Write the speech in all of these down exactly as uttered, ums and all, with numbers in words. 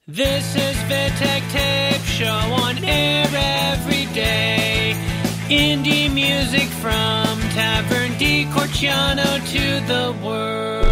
This is Vittek Tape Show on air every day. Indie music from Tavern di Corciano to the world.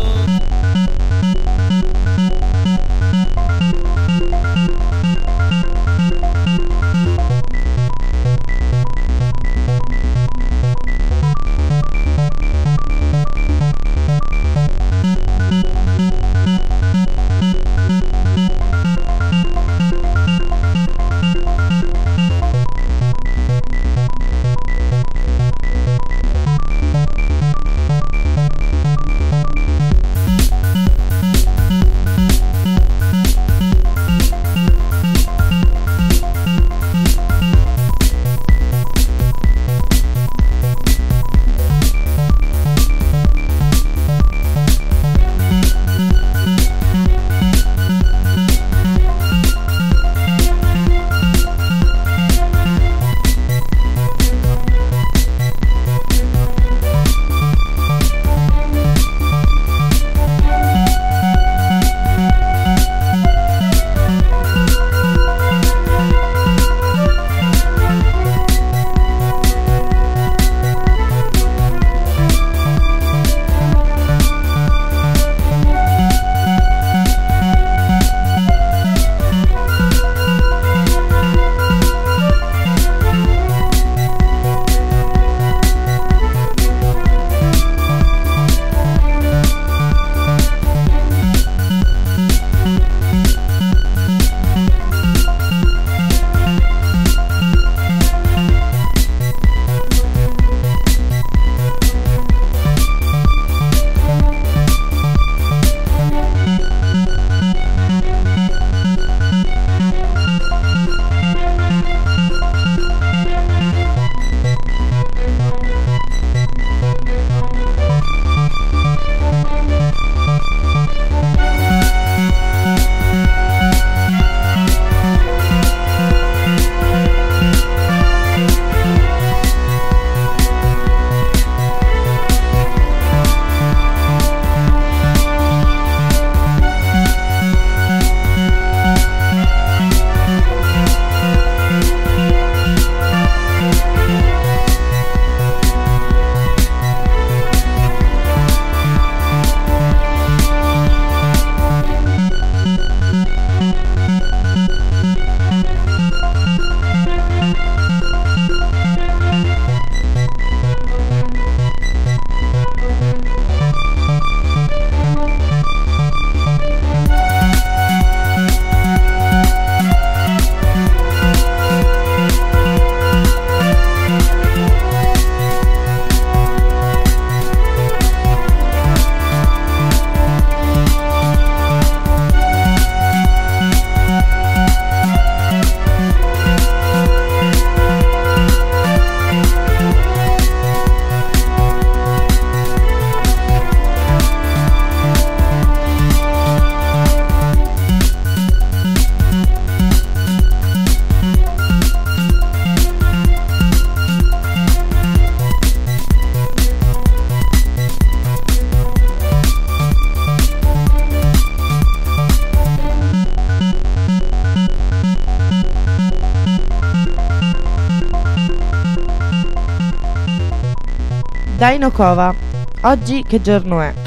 Dino Cova, oggi che giorno è?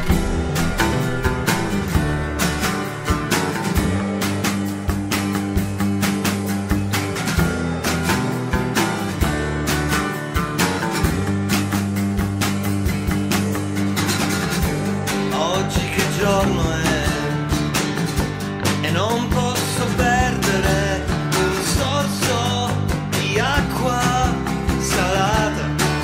Oggi che giorno è? E non posso perdere un sorso di acqua salata.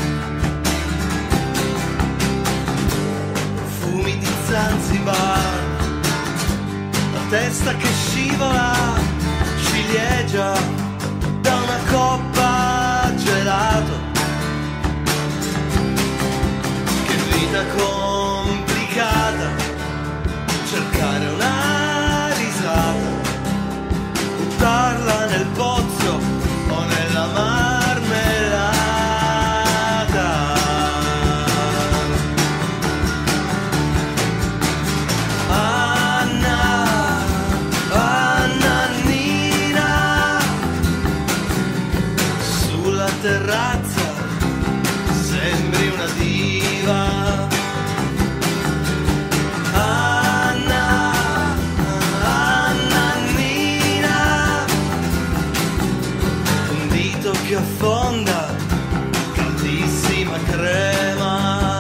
Zanzibar, la testa che scivola, ciliegia da una coppa gelato. Che vita complicata, cercare una risata, buttarla nel pozzo o nella marmellata. Anna, Anna. corazza, sembri una diva. Anna, Annannina, un dito che affonda, caldissima crema.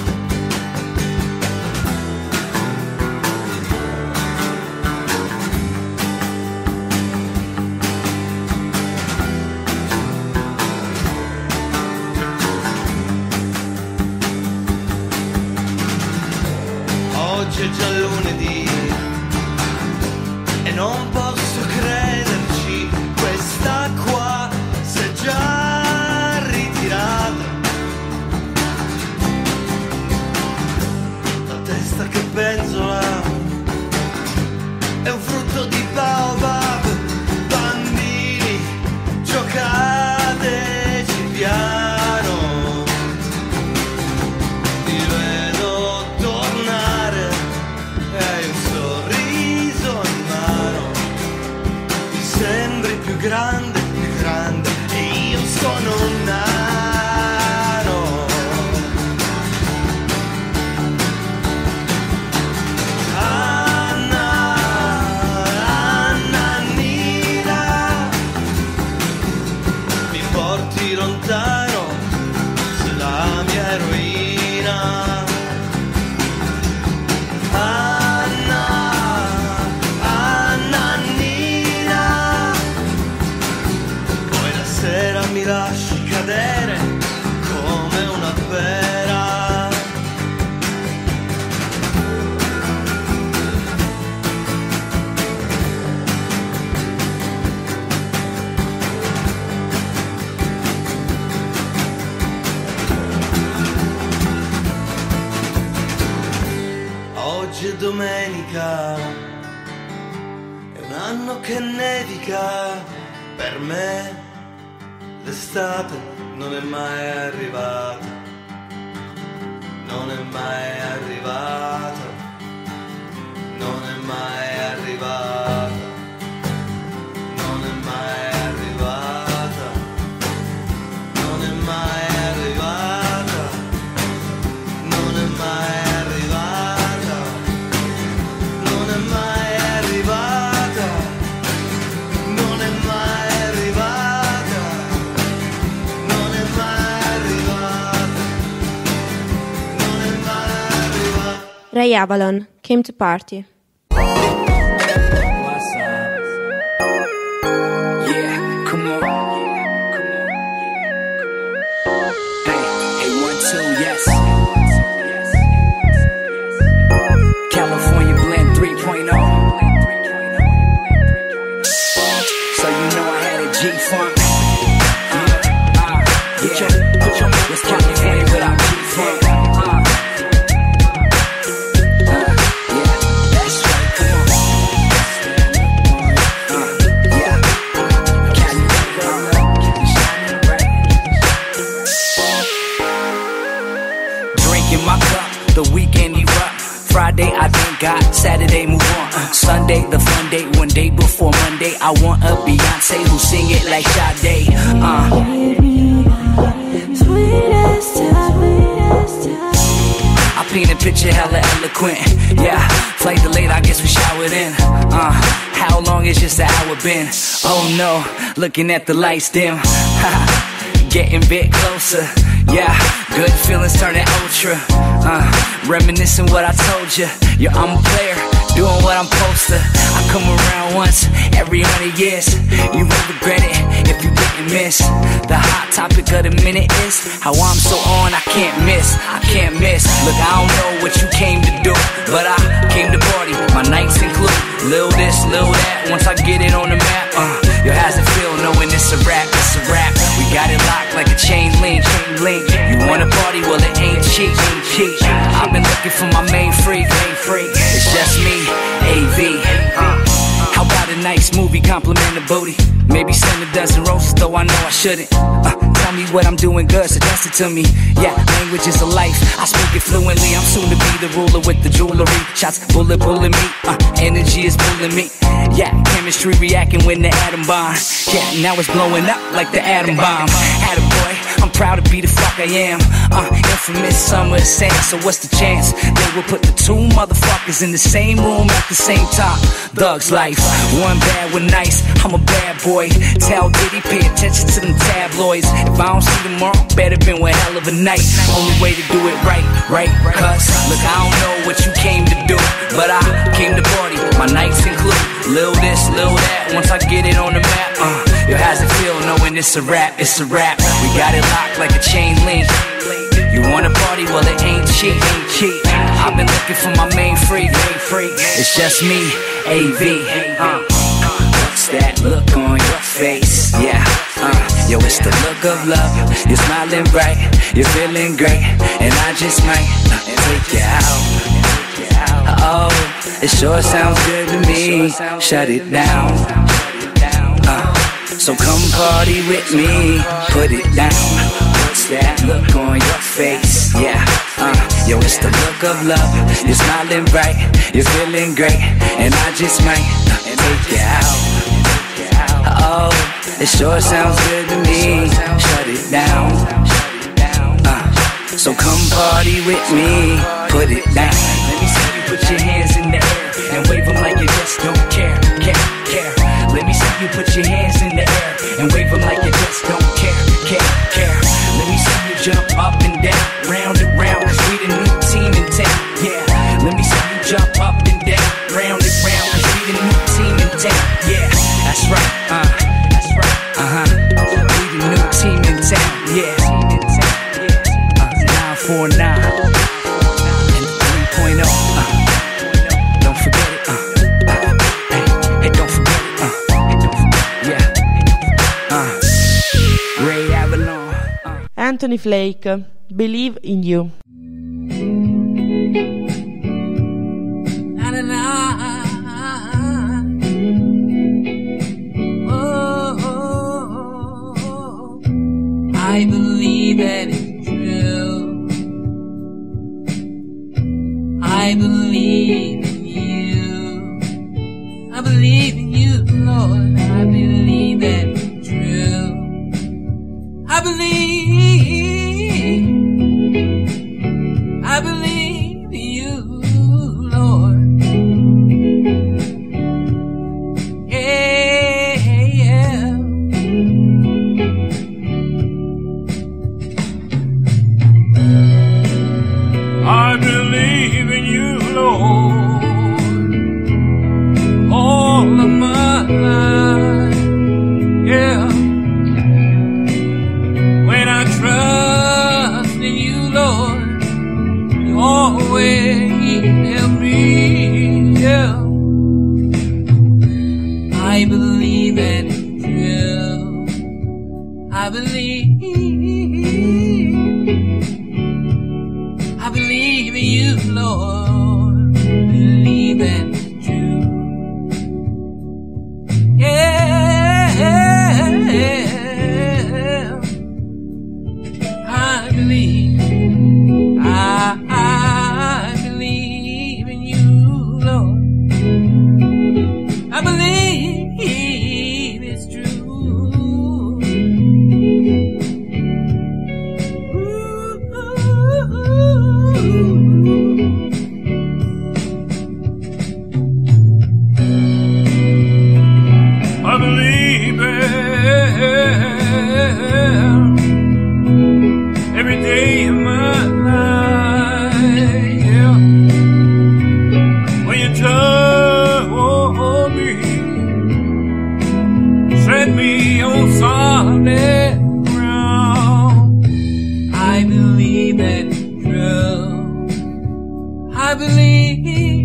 Oggi è già lunedì e non posso crederci, questa qua si è già ritirata. La testa che penzola è un frutto di baobab. Bambini, giocateci piano, ti vedo tornare e hai un sorriso in mano. Mi sembri più grande, più grande, e io sono un nano. Anna, Annannina, mi porti lontano, sei la mia eroina. Anna, Annannina, poi la sera mi lasci cadere come una pera. Oggi è domenica, è un anno che nevica. Per me l'estate non è mai arrivata, non è mai arrivata, non è mai arrivata, non è mai arrivata, non è mai arrivata, non è mai arrivata, non è mai arrivata, non è mai arrivata, non è mai arrivata, non è mai arrivata. Ray Avalon, Came to Party. What's up? Yeah, come on. Hey, hey, one, two, yes. California Blend three point oh. So you know I had a G-Funk. Yeah, uh, yeah. What's California without G-Funk? Uh, yeah, that's right, come on. Uh, yeah, drinking my cup, the weekend erupt. Friday I thank God, Saturday move on. Uh, Sunday the fun day, one day before Monday. I want a Beyonce who sing it like Sade. Uh. I paint a picture hella eloquent. Yeah, flight delayed, I guess we showered in. Uh, how long has just an hour been? Oh no, looking at the lights dim. Getting a bit closer. Yeah, good feelings turning ultra. Uh, reminiscing what I told you. Yeah, I'm a player, doing what I'm supposed to. I come around once every hundred years. You won't regret it if you didn't miss. The hot topic of the minute is how I'm so on, I can't miss. I can't miss. Look, I don't know what you came to do, but I came to party. My nights include lil this, lil that. Once I get it on the map, uh, yo, how's it feel knowing it's a rap, it's a rap. We got it locked like a chain link, chain link. You wanna party? Well, it ain't cheap, ain't cheap. I've been looking for my main freak, main freak. It's just me, A V. Uh, how about a nice movie, compliment the booty? Maybe send a dozen roses, though I know I shouldn't. Uh, tell me what I'm doing good, suggest it to me. Yeah, language is a life, I speak it fluently. I'm soon to be the ruler with the jewelry. Shots bullet pulling me, uh, energy is pulling me. Yeah, chemistry reacting when the atom bomb. Yeah, now it's blowing up like the atom bomb. Attaboy, I'm proud to be the fuck I am. Uh, infamous summer sand, so what's the chance? They will put the two motherfuckers in the same room at the same time. Thug's life, one bad, one nice, I'm a bad boy. Tell Diddy, pay attention to them tabloids. If I don't see tomorrow, better been one hell of a night. Only way to do it right, right, cuz look, I don't know what you came to do, but I came to party, my nights include lil' this, lil' that. Once I get it on the map, uh, yo, how's it feel knowing it's a rap, it's a rap. We got it locked like a chain link. You wanna party? Well, it ain't cheap, ain't cheap. I've been looking for my main freak, main freak. It's just me, A V. Uh, what's that look on your face? Yeah, uh, yo, it's the look of love. You're smiling bright, you're feeling great, and I just might uh, take you out. Oh, it sure sounds good to me. Shut it down. Uh, so come party with me. Put it down. What's that look on your face? Yeah, uh, yo, it's the look of love. You're smiling bright, you're feeling great, and I just might uh, take you out. Oh, it sure sounds good to me. Shut it down. Uh, so come party with me. Put it down. Let me see you put your hands in the air and wave them like you just don't care, care, care. Let me see you put your hands in the air and wave them like you just don't care, care, care. Let me see you jump up and down, round and round, cause we the new team in town, yeah. Let me see you jump up and down, round and round, cause we the new team in town, yeah. That's right, uh, that's right, uh-huh. We the new team in town, yeah. Uh, nine four nine. Anthony Flake, Believe in You. I believe that it's true. I believe in you. I believe in you, Lord. I believe that it's true. I believe, I believe in you, Lord. Yeah, yeah. I believe in you, Lord, all of my life, yeah. Always help me, yeah. I believe that it's true. I believe, I believe in you, Lord. Believe that it's true. Yeah, I believe. I, I believe in you, Lord. I believe it's true. Ooh. I believe it. Every day of my life, yeah. When you told me, set me on solid ground, I believe that's true. I believe,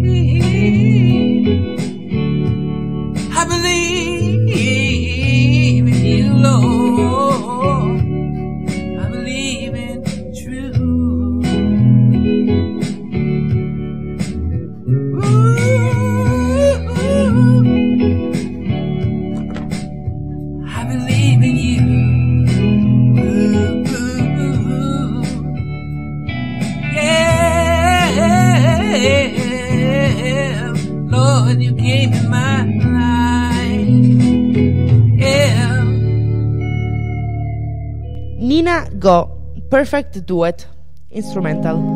I believe in you, Lord. I believe in true. Ooh, Nina Go, Perfect Duet, instrumental.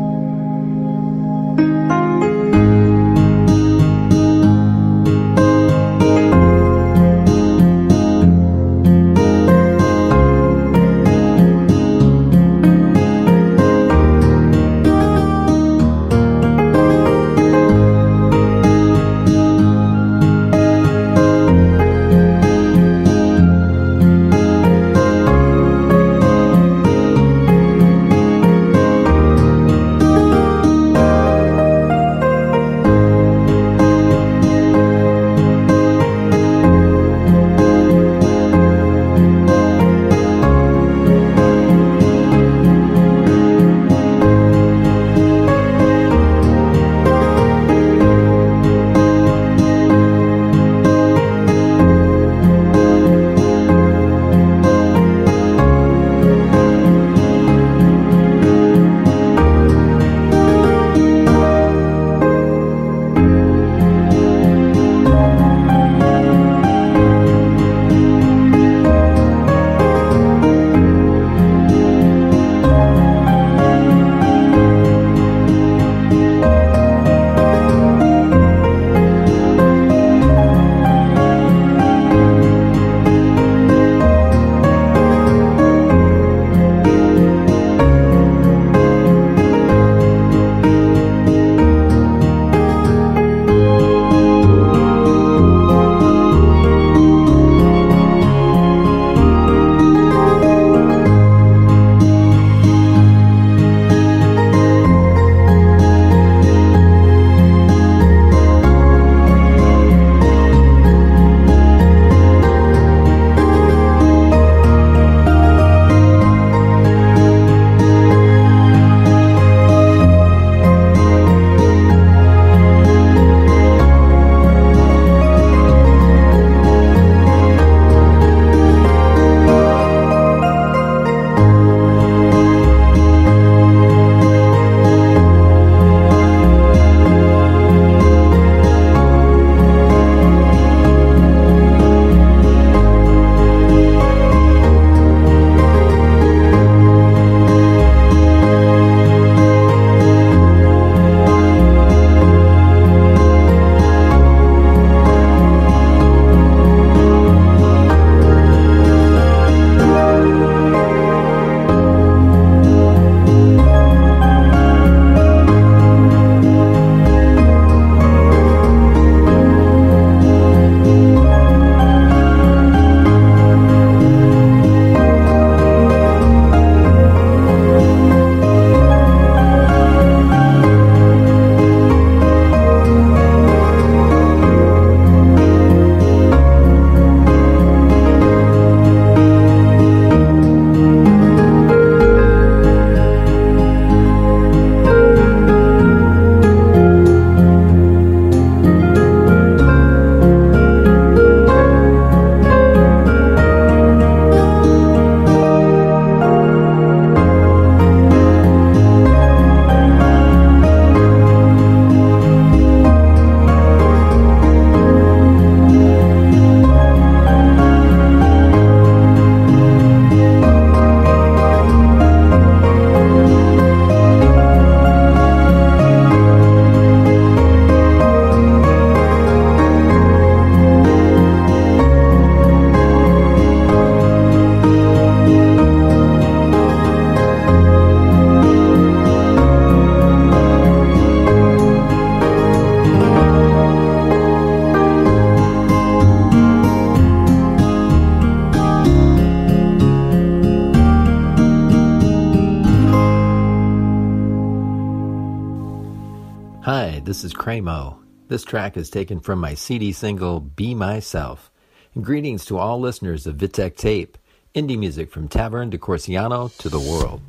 Hi, this is Craymo. This track is taken from my C D single, Be Myself. And greetings to all listeners of Vitek Tape, indie music from Tavern de Corsiano to the world.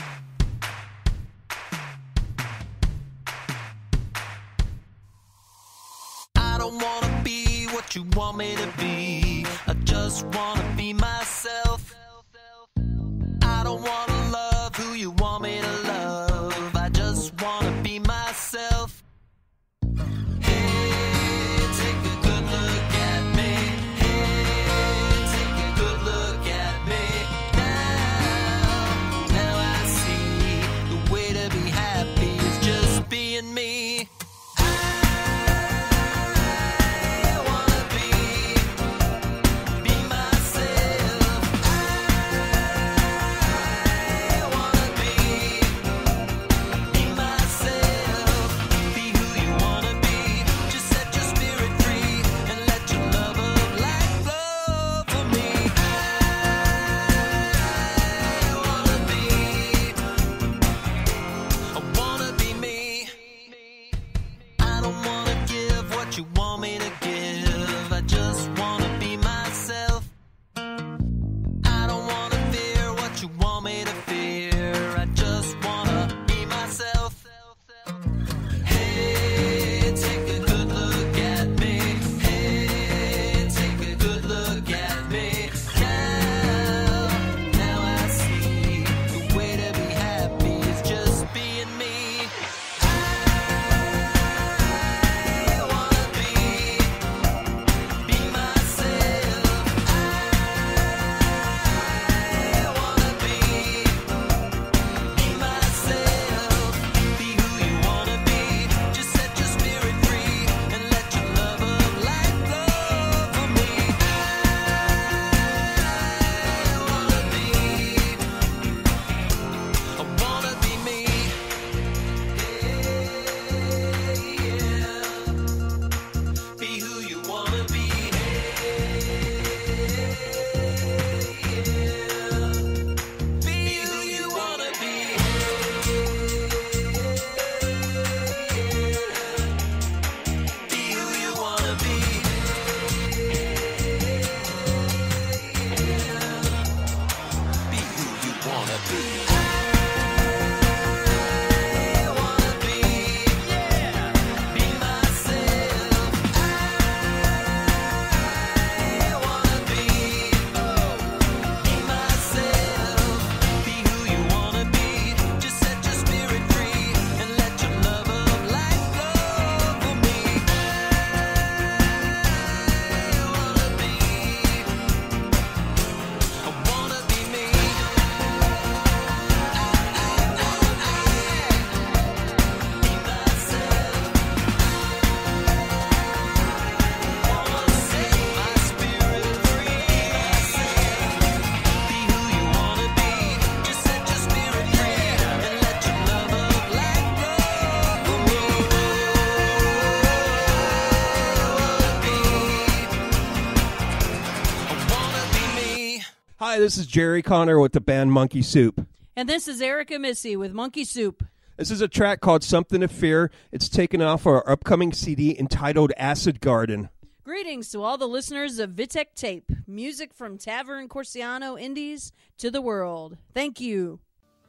I don't wanna be what you want me to be. I just wanna be myself. I don't wanna love who you want me to love. I just wanna be myself. Hey, take a good look at me. Hey, take a good look at me now. Hi, this is Jerry Connor with the band Monkey Soup. And this is Erica Missy with Monkey Soup. This is a track called Something to Fear. It's taken off our upcoming C D entitled Acid Garden. Greetings to all the listeners of Vitek Tape, music from Tavern Corsiano Indies to the world. Thank you.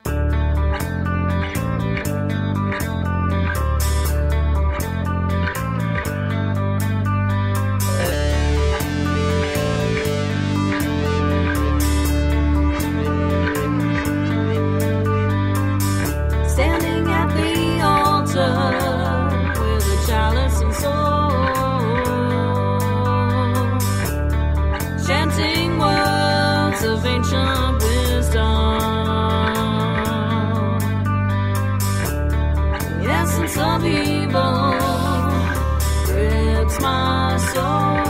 Standing at the altar with a chalice and soul, chanting words of ancient wisdom, the essence of evil grips my soul.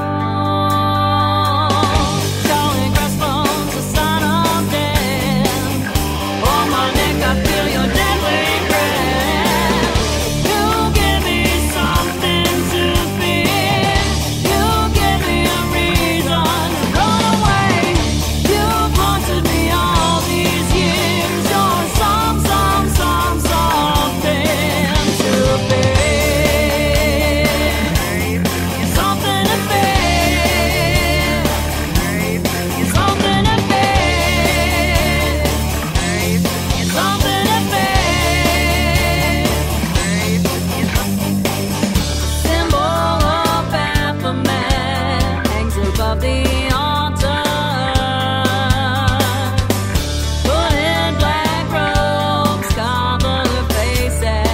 Calling crossbones, a sign of death. On my neck I feel your deadly breath. You give me something to fear. You give me a reason to run away. You've haunted me all these years. You're some, some, some, something to fear. You're something to fear. You're something to fear. You're something to fear. Symbol of Baphomet hangs above the altar. Hooded black robes cover faces.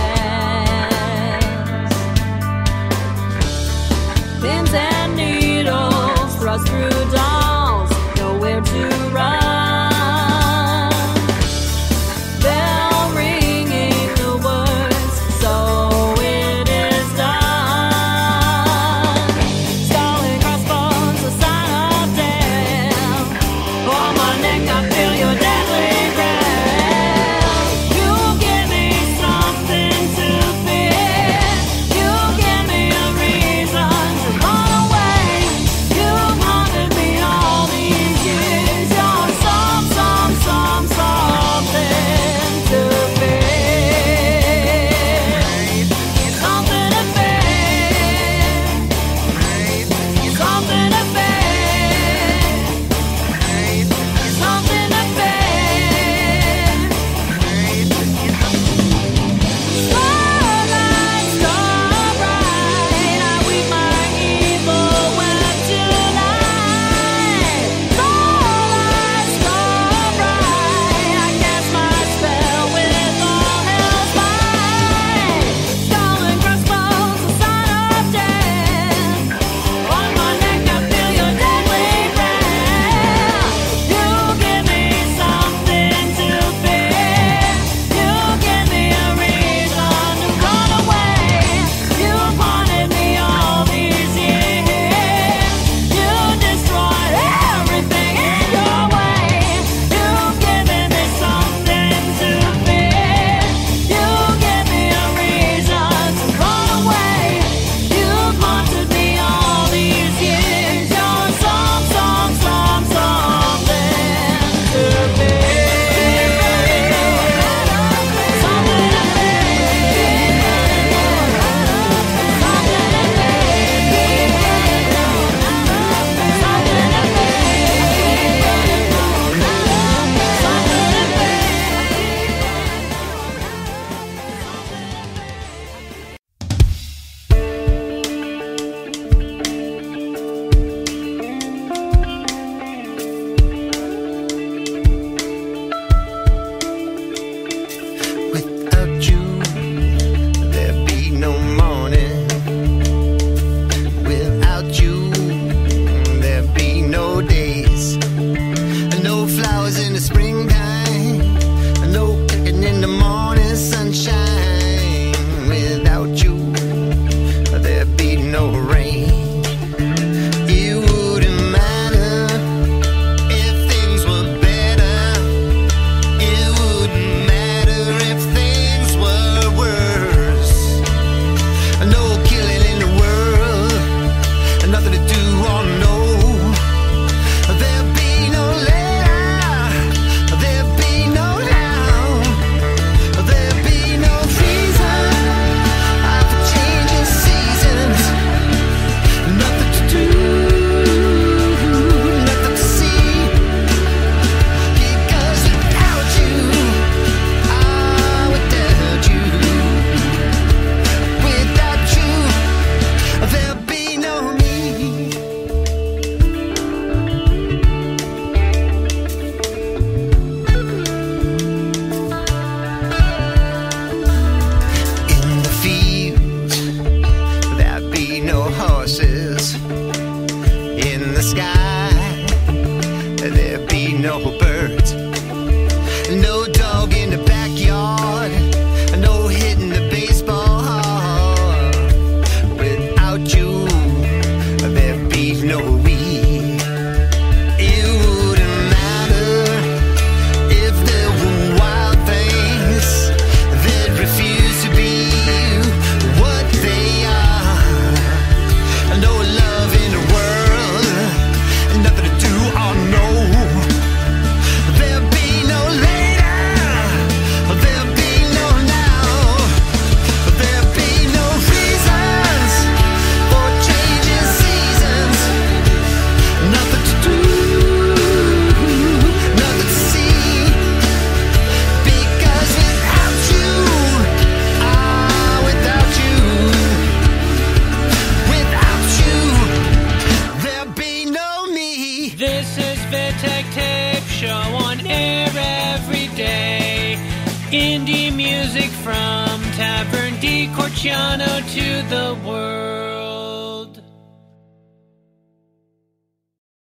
Pins and needles thrust through dolls, nowhere to run. Bell ringing the words, so it is done. Skull crossbones, a sign of death. On my neck I feel your deadly breath. You give me something to fear. You give me a reason to run away. You've haunted me no birds, no dog in the backyard, no hitting the baseball. Without you, there'd be no we. It wouldn't matter if there were wild things that refuse to be what they are. No love in the world, nothing to do or know. There'll be no later, there'll be no now, there'll be no reasons for changing seasons. Nothing to do, nothing to see, because without you, ah, without you, without you, there'll be no me. This is Vitek Tape, show on air every day. Indie music from Tavern di Corciano to the world.